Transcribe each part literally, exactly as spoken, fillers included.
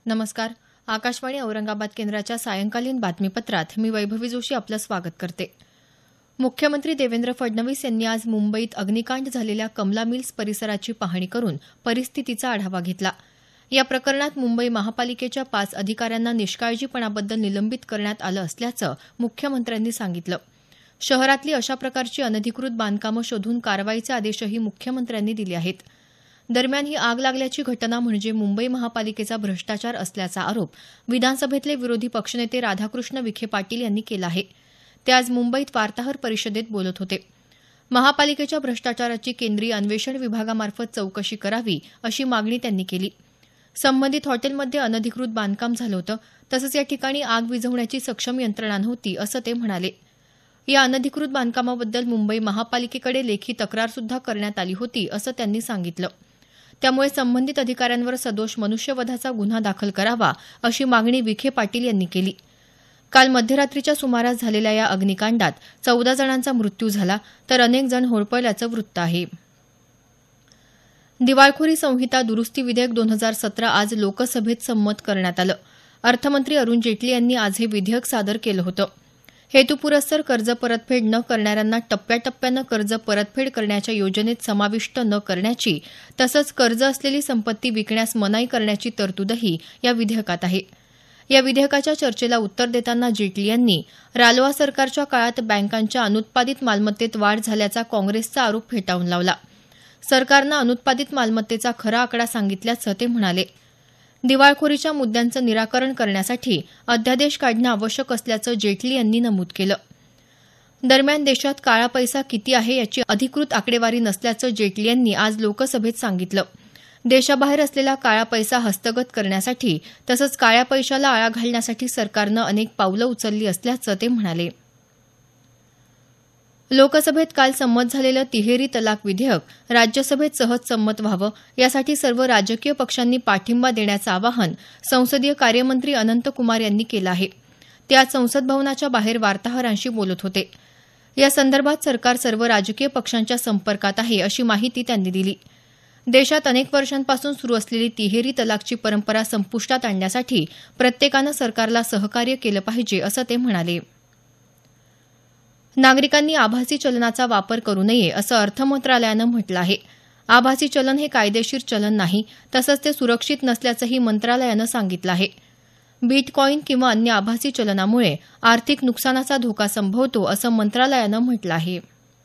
नमस्कार. आकाशवाणी औरंगाबाद केंद्राच्या सायंकालीन बातमीपत्रात मी वैभवी जोशी आपलं स्वागत करते. मुख्यमंत्री देवेंद्र फडणवीस यांनी आज मुंबईत अग्निकांड झालेल्या कमला मिल्स परिसराची पाहणी करून परिस्थितीचा आढावा घेतला. या प्रकरणात मुंबई महापालिकेच्या पाच अधिकाऱ्यांना निष्काळजीपणाबद्दल निलंबित करण्यात आलं असल्याचं मुख्यमंत्र्यांनी सांगितलं. शहरातली अशा प्रकारची अनधिकृत बांधकामं शोधून कारवाईचे आदेशही मुख्यमंत्र्यांनी दिले आहेत. दरम्यान ही आग लागल्याची घटना म्हणजे मुंबई महापालिकेचा भ्रष्टाचार असल्याचा आरोप विधानसभेतले विरोधी पक्षनेते राधाकृष्ण विखे पाटील यांनी केला आहे. ते आज मुंबईत वार्ताहर परिषदेत बोलत होते. महापालिकेच्या भ्रष्टाचाराची केंद्रीय अन्वेषण विभागामार्फत चौकशी करावी अशी मागणी त्यांनी केली. संबंधित हॉटेलमध्ये अनधिकृत बांधकाम झालं होतं, तसंच या ठिकाणी आग विझवण्याची सक्षम यंत्रणा नव्हती असं ते म्हणाले. या अनधिकृत बांधकामाबद्दल मुंबई महापालिकेकडे लेखी तक्रारसुद्धा करण्यात आली होती असं त्यांनी सांगितलं. त्यामुळे संबंधित अधिकाऱ्यांवर सदोष मनुष्यवधाचा गुन्हा दाखल करावा अशी मागणी विखे पाटील यांनी केली. काल मध्यरात्रीच्या सुमारास झालेल्या या अग्निकांडात चौदा जणांचा मृत्यू झाला तर अनेक जण होरपळल्याचं वृत्त आहे. दिवाळखोरी संहिता दुरुस्ती विधेयक दोन हजार सतरा आज लोकसभेत संमत करण्यात आलं. अर्थमंत्री अरुण जेटली यांनी आज हे विधेयक सादर केलं होतं. हेतुपुरस्सर कर्ज परतफेड न करणाऱ्यांना टप्प्याटप्प्यानं कर्ज परतफेड करण्याच्या योजनेत समाविष्ट न करण्याची तसंच कर्ज असलेली संपत्ती विकण्यास मनाई करण्याची तरतूदही या विधेयकात आहे. या विधेयकाच्या चर्चेला उत्तर देताना जेटली यांनी रालोआ सरकारच्या काळात बँकांच्या अनुत्पादित मालमत्तेत वाढ झाल्याचा काँग्रेसचा आरोप फेटाळून लावला. सरकारनं अनुत्पादित मालमत्तेचा खरा आकडा सांगितल्याचं ते म्हणाले. दिवाळखोरीच्या मुद्द्यांचं निराकरण करण्यासाठी अध्यादेश काढणं आवश्यक असल्याचं जेटली यांनी नमूद केलं. दरम्यान देशात काळा पैसा किती आहे याची अधिकृत आकडेवारी नसल्याचं जेटली यांनी आज लोकसभेत सांगितलं. देशाबाहेर असलेला काळा पैसा हस्तगत करण्यासाठी तसंच काळ्या पैशाला आळा घालण्यासाठी सरकारनं अनेक पावलं उचलली असल्याचं ते म्हणाले. लोकसभेत काल संमत झालेलं तिहेरी तलाक विधेयक राज्यसभेत सहज संमत व्हावं यासाठी सर्व राजकीय पक्षांनी पाठिंबा देण्याचं आवाहन संसदीय कार्यमंत्री अनंत कुमार यांनी केलं आहे. ते आज संसद भवनाच्या बाहेर वार्ताहरांशी बोलत होते. या संदर्भात सरकार सर्व राजकीय पक्षांच्या संपर्कात आहे अशी माहिती त्यांनी दिली. देशात अनेक वर्षांपासून सुरू असलेली तिहेरी तलाकची परंपरा संपुष्टात आणण्यासाठी प्रत्येकानं सरकारला सहकार्य केलं पाहिजे असं ते म्हणाले. नागरिकांनी आभासी चलनाचा वापर करू नये असं अर्थ मंत्रालयानं म्हटलं आहे. आभासी चलन हे कायदेशीर चलन नाही तसंच ते सुरक्षित नसल्याचंही मंत्रालयानं सांगितलं आहे. बिटकॉईन किंवा अन्य आभासी चलनामुळे आर्थिक नुकसानाचा धोका संभवतो असं मंत्रालयानं म्हटलं आहे.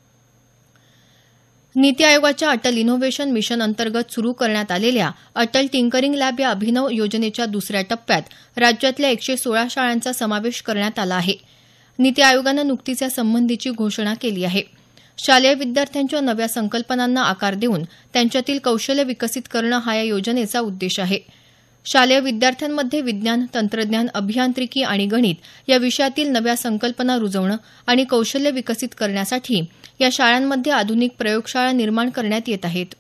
नीती आयोगाच्या अटल इनोव्हेशन मिशन अंतर्गत सुरू करण्यात आलेल्या अटल टिंकरिंग लॅब या अभिनव योजनेच्या दुसऱ्या टप्प्यात राज्यातल्या एकशे सोळा शाळांचा समावेश करण्यात आला आहे. नीती आयोगानं नुकतीच यासंबंधीची घोषणा केली आहे. शालेय विद्यार्थ्यांच्या नव्या संकल्पनांना आकार देऊन त्यांच्यातील कौशल्य विकसित करणं हा या योजनेचा उद्देश आहे. शालेय विद्यार्थ्यांमध्ये विज्ञान, तंत्रज्ञान, अभियांत्रिकी आणि गणित या विषयातील नव्या संकल्पना रुजवणं आणि कौशल्य विकसित करण्यासाठी या शाळांमध्ये आधुनिक प्रयोगशाळा निर्माण करण्यात येत आहेत.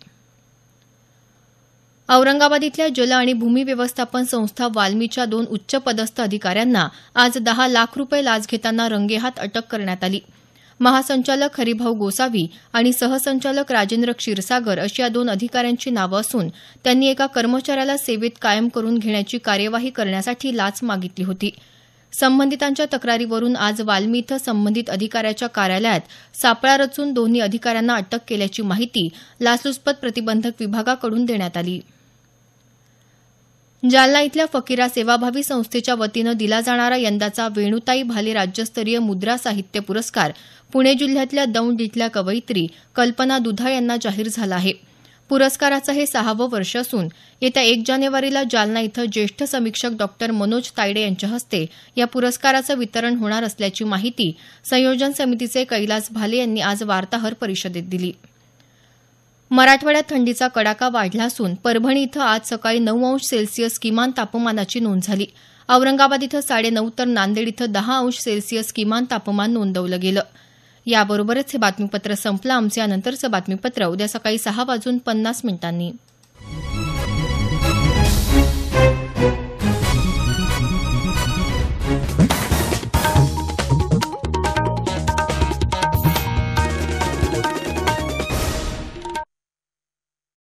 औरंगाबाद इथल्या जल आणि भूमी व्यवस्थापन संस्था वाल्मीच्या दोन उच्चपदस्थ अधिकाऱ्यांना आज दहा लाख रुपये लाच घेताना रंगेहात अटक करण्यात आली. महासंचालक हरिभाऊ गोसावी आणि सहसंचालक राजेंद्र क्षीरसागर अशी या दोन अधिकाऱ्यांची नावं असून त्यांनी एका कर्मचाऱ्याला सेवेत कायम करून घेण्याची कार्यवाही करण्यासाठी लाच मागितली होती. संबंधितांच्या तक्रारीवरून आज वाल्मी इथं संबंधित अधिकाऱ्याच्या कार्यालयात सापळा रचून दोन्ही अधिकाऱ्यांना अटक केल्याची माहिती लाचलुचपत प्रतिबंधक विभागाकडून देण्यात आली. जालना इथल्या फकीरा सेवाभावी संस्थेच्या वतीनं दिला जाणारा यंदाचा वेणुताई भाले राज्यस्तरीय मुद्रा साहित्य पुरस्कार पुणे जिल्ह्यातल्या दौंड इथल्या कवयित्री कल्पना दुधाळ यांना जाहीर झाला आहे. पुरस्काराचं हे सहावं वर्ष असून येत्या एक जानेवारीला जालना इथं ज्येष्ठ समीक्षक डॉक्टर मनोज तायडे यांच्या हस्ते या पुरस्काराचं वितरण होणार असल्याची माहिती संयोजन समितीचे कैलास भाले यांनी आज वार्ताहर परिषदेत दिली. मराठवाड्यात थंडीचा कडाका वाढला असून परभणी इथं आज सकाळी नऊ अंश सेल्सिअस किमान तापमानाची नोंद झाली. औरंगाबाद इथं साडे नऊ तर नांदेड इथं दहा अंश सेल्सिअस किमान तापमान नोंदवलं गेलं. याबरोबरच हे बातमीपत्र संपलं. आमचं यानंतरचं बातमीपत्र उद्या सकाळी सहा वाजून पन्नास मिनिटांनी.